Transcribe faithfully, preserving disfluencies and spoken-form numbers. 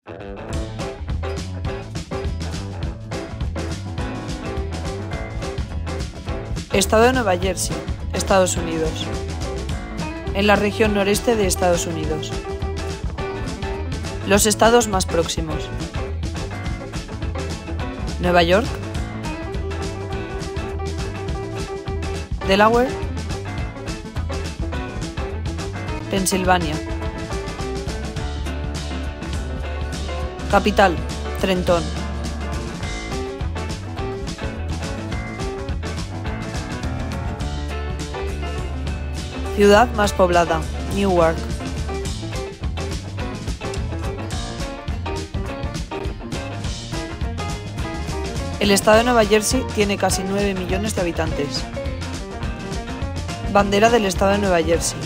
Estado de Nueva Jersey, Estados Unidos. En la región noreste de Estados Unidos. Los estados más próximos: Nueva York, Delaware, Pensilvania. Capital: Trenton. Ciudad más poblada: Newark. El estado de Nueva Jersey tiene casi nueve millones de habitantes. Bandera del estado de Nueva Jersey.